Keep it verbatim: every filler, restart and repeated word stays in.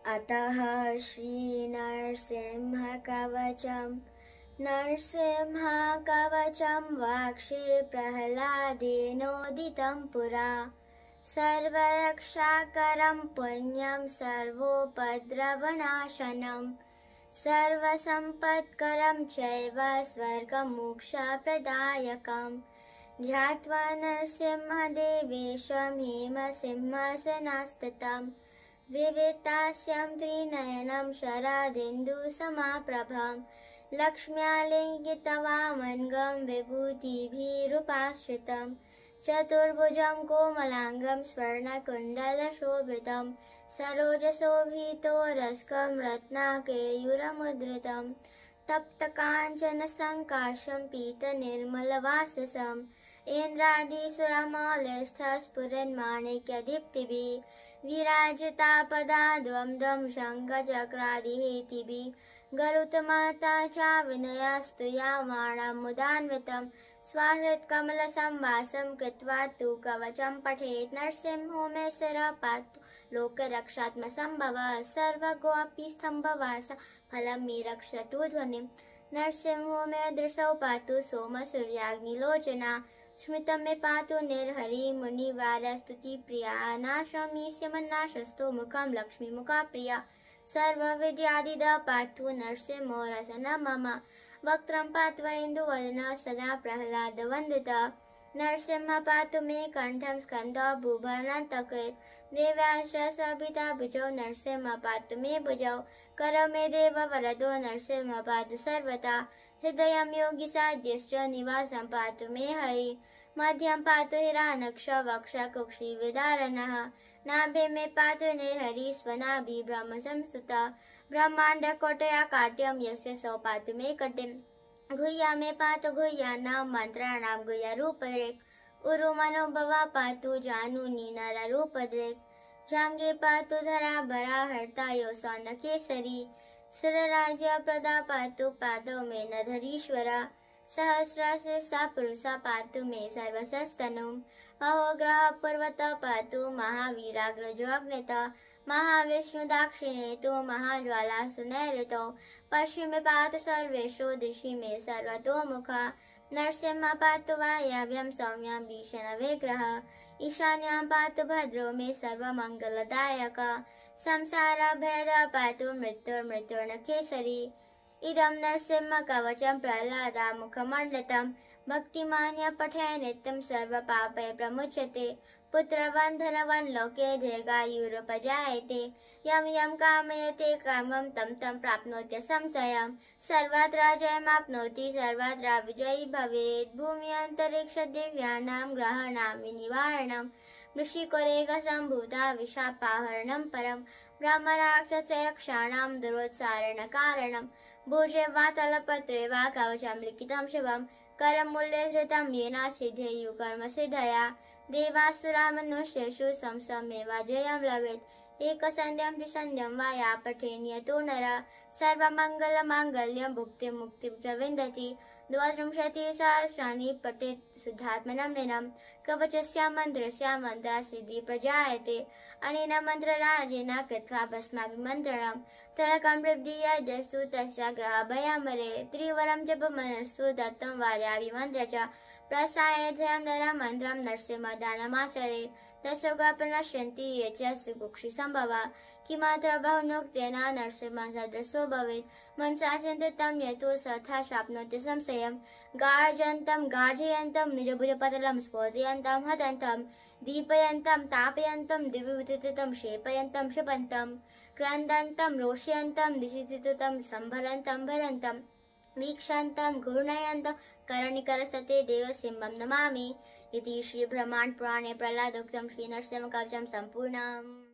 अतः श्रीनरसिंहकवचम् नरसिंहकवचं वाक्षे प्रह्लादेनोदितं पुरा। सर्वरक्षाकरं पुण्यं सर्वोपद्रवनाशनं सर्वसम्पत्करं चैव स्वर्गमोक्षप्रदायकम्। ध्यात्वा नरसिंहदेवेशं हेमसिंहासनास्थितं विवितास्यं त्रिनयनं शरदिन्दुसमाप्रभं लक्ष्म्यालिङ्गितवामनगं विभूतिभिरुपाश्रितं चतुर्भुजं कोमलाङ्गं स्वर्णकुण्डलशोभितं सरोजशोभितोरस्कं रत्नाकेयूरमुद्रितं तप्तकाञ्चनसङ्काशं पीतनिर्मलवाससं इन्द्रादिसुरमौलिस्थः स्फुरन्माणिक्यदीप्तिभिः विराजितापदाद्वन्द्वं शङ्खचक्रादिहेतिभिः गरुत्मता च विनयस्तुयमाणं मुदान्वितं स्वहृत्कमलसंवासं कृत्वा तु कवचं पठेत्। नरसिंहो मे शिरः पातु लोकरक्षात्मसम्भवः सर्वगोऽपि स्तम्भवास फलं मे रक्षतु ध्वनिम्। नरसिंहो मे दृशौ पातु सोमसूर्याग्निलोचना स्मितं मे पातु निर्हरि मुनिवारस्तुतिप्रिया नाशं मे स्यमन्नाशस्तु मुखं लक्ष्मीमुखा प्रिया सर्वविद्यादिदः पातु नरसिंहो रसनं मम वक्त्रं पात्वा इन्दुवदनः सदा प्रह्लादवन्दितः। नरसिंहः पातु मे कण्ठं स्कन्धौ भुवनान्तकृत् देव्याश्रयसभिताभुजौ नरसिंहः पातु मे भुजौ करौ मे देववरदो नरसिंहः पातु सर्वदा हृदयं योगिसाद्यश्च निवासं पातु मे हरिः मध्यं पातु हिरण्यक्ष वक्षकुक्षिविदारणः नाभे मे पातु निर्हरि स्वनाभि ब्रह्मसंस्तुतः ब्रह्माण्डकोटयाकाट्यं यस्य सौ पातु मे कटिं गुह्या मे पातु गुह्यानां मन्त्राणां गुह्यरूपदृक् उरुमनोभवः पातु जानुनी नररूपदृक् जाङ्गे पातु धराभरा हर्ता यो सौनकेसरी शिरराज्यप्रदा पातु पादौ मे नधरीश्वरा सहस्रशीर्षा पुरुषा पातु मे सर्वशस्तनुम् अहोग्रः पर्वतः पातु महावीराग्रजो अग्नितः महाविष्णुदाक्षिणेतु महाज्वालासु नैऋतौ पश्चिमे पातु सर्वेषु दिशि मे सर्वतोमुखः नरसिंहः पातु वायव्यं सौम्यं भीषणविग्रहः ईशान्यां पातु भद्रो मे सर्वमङ्गलदायकः संसारभेदः पातु मृत्युर्मृत्युर्नकेसरी इदं नरसिंहकवचं प्रह्लादामुखमण्डितं भक्तिमान्यः पठेत् नित्यं सर्वपापैः प्रमुच्यते पुत्रवान् धनवान् लोके दीर्घायुरुपजायते यं यं कामयते कामं तं तं प्राप्नोति संशयं सर्वत्र जयमाप्नोति सर्वत्र विजयी भवेत् भूम्यन्तरिक्षदिव्यानां ग्रहाणां विनिवारणं वृश्चिकरेखसम्भूता विशापाहरणं परं ब्रह्मराक्षसयक्षाणां दुरोत्सारणकारणं भुजे वा तलपत्रे वा कवचं लिखितं शिवं करमूले धृतं येन सिद्धेयुः कर्मसिद्धया देवासुरामनुष्येषु स्वं स्वमेव जयं लभेत् एकसन्ध्यं त्रिसन्ध्यं वा या पठेन्यतो नरः सर्वमङ्गलमाङ्गल्यं भुक्तिं मुक्तिं च विन्दति द्वात्रिंशत्सहस्राणि पठेत् शुद्धात्मनं निनं कवचस्य मन्त्रस्य मन्त्रसिद्धिः प्रजायते अनेन मन्त्रराजेन कृत्वा भस्माभिमन्त्रणं तलकं प्रब्धीयस्तु तस्य ग्रहभयमरे त्रिवरं जपमनस्तु दत्तं वार्याभिमन्त्र च प्रसायध्यं नरमन्त्रं नरसिंहदानमाचरेत् तस्योगापनश्यन्ति ये च सुकुक्षिसम्भवः किमत्र बहुनोक्तेन नरसिंहः सदृशो भवेत् मनसा चिन्तितं यतो सथा शाप्नोति संशयं गार्जन्तं गार्जयन्तं निजभुजपटलं स्फोटयन्तं हतन्तं दीपयन्तं तापयन्तं दिव्यविद्युतं क्षेपयन्तं क्षिपन्तं क्रन्दन्तं रोषयन्तं दिशिचितं सम्भरन्तं भरन्तं वीक्षन्तं घूर्णयन्तं करणिकरसते देवसिंहं नमामि इति श्रीब्रह्माण्डपुराणे प्रह्लादोक्तं श्रीनरसिंहकवचं सम्पूर्णम्।